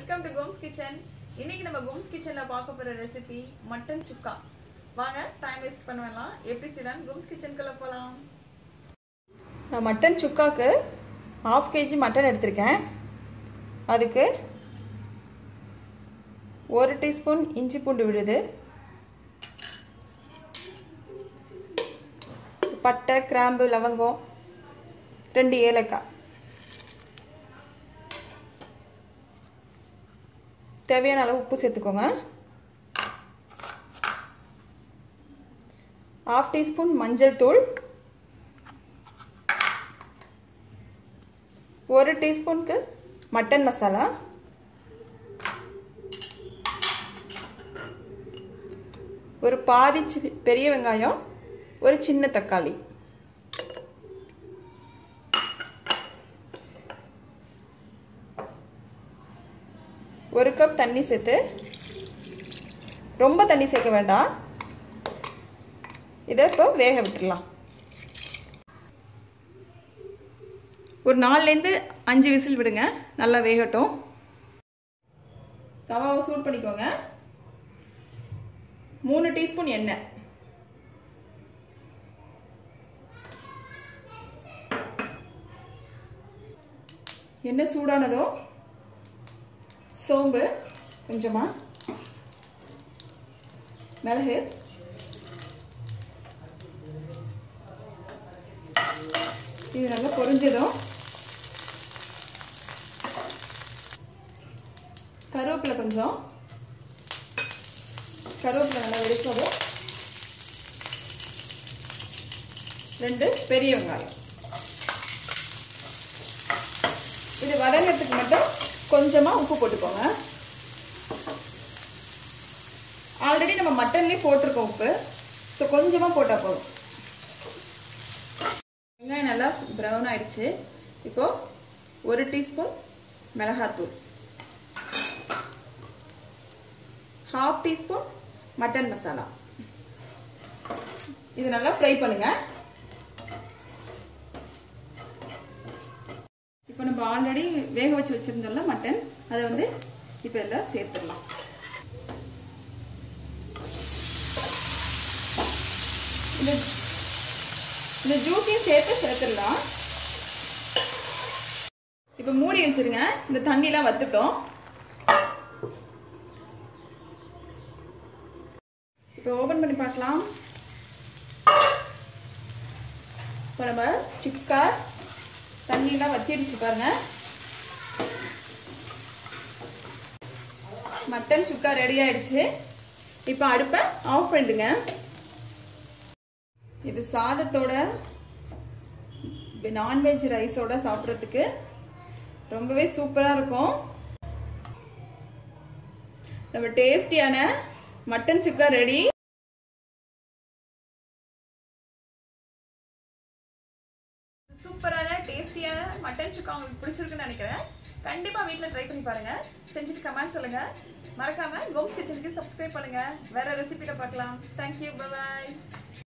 Welcome to Gomez kitchen. இன்னைக்கு நம்ம Gomez கிச்சன்ல பார்க்க போற ரெசிபி மட்டன் சுக்கா. வாங்க டைம் வேஸ்ட் பண்ண வேண்டாம், எப்படி செய்யலாம் கோம்ஸ் கிச்சனுக்குள்ள போலாம். நான் மட்டன் சுக்காக்கு 1/2 kg மட்டன் எடுத்திருக்கேன். அதுக்கு 1 டீஸ்பூன் இஞ்சி பூண்டு விழுது, பட்டை கிராம்பு லவங்கம், 2 ஏலக்காய், தேவையான அளவு உப்பு சேர்த்துக்கோங்க. 1/2 டீஸ்பூன் மஞ்சள் தூள், 1 டீஸ்பூனுக்கு மட்டன் மசாலா, ஒரு பாதி பெரிய வெங்காயம், ஒரு சின்ன தக்காளி, ஒரு கப் தண்ணி சேர்த்து, ரொம்ப தண்ணி சேர்க்க வேண்டாம். இதை இப்போ வேக விட்டுடலாம். ஒரு 4லேருந்து 5 விசில் விடுங்க, நல்லா வேகட்டும். தவாவை சூடு பண்ணிக்கோங்க. 3 டீஸ்பூன் எண்ணெய், எண்ணெய் சூடானதும் சோம்பு கொஞ்சமா, மிளகு, இது நல்லா பொரிஞ்சதும் கருவேப்பிலை கொஞ்சம், கருவேப்பிலை நல்லா வெடிச்சதும் 2 பெரிய வெங்காயம். இது வதங்கிறதுக்கு மட்டும் கொஞ்சமா உப்பு போட்டுக்கோங்க. ஆல்ரெடி நம்ம மட்டன்லயே போட்டிருக்கோம் உப்பு, ஸோ கொஞ்சமா போட்டா போதும். வெங்காயம் நல்லா ப்ரௌன் ஆயிடுச்சு. இப்போ 1 டீஸ்பூன் மிளகாத்தூள், 1/2 டீஸ்பூன் மட்டன் மசாலா, இது நல்லா ஃப்ரை பண்ணுங்க. இப்போ நம்ம ஆல்ரெடி வேக வச்சு வச்சிருந்தோம்ல மட்டன், அதை வந்து இப்போ இதில் சேர்த்துடலாம். இந்த ஜூஸையும் சேர்த்துடலாம். இப்போ மூடி வச்சிருங்க. இந்த தண்ணிலாம் வத்துட்டோம். இப்போ ஓபன் பண்ணி பார்க்கலாம். இப்போ நம்ம சுக்கா தண்ணிலாம் வத்திடுச்சு பாருங்க. மட்டன் சுக்கா ரெடி ஆயிடுச்சு. இப்போ அடுப்பை ஆஃப் பண்ணிடுங்க. இது சாதத்தோட நான்வெஜ் ரைஸோட சாப்பிட்றதுக்கு ரொம்பவே சூப்பரா இருக்கும். நம்ம டேஸ்டியான மட்டன் சுக்கா ரெடி. சூப்பரான டேஸ்டியான மட்டன் சுக்கா உங்களுக்கு பிடிச்சிருக்குன்னு நினைக்கிறேன். கண்டிப்பா வீட்டில் ட்ரை பண்ணி பாருங்க. செஞ்சுட்டு கமெண்ட் சொல்லுங்க. மறக்காம கோம்ஸ் கிச்சனுக்கு சப்ஸ்கிரைப் பண்ணுங்க. வேற ரெசிபியில பார்க்கலாம். தேங்க்யூ, பை பாய்.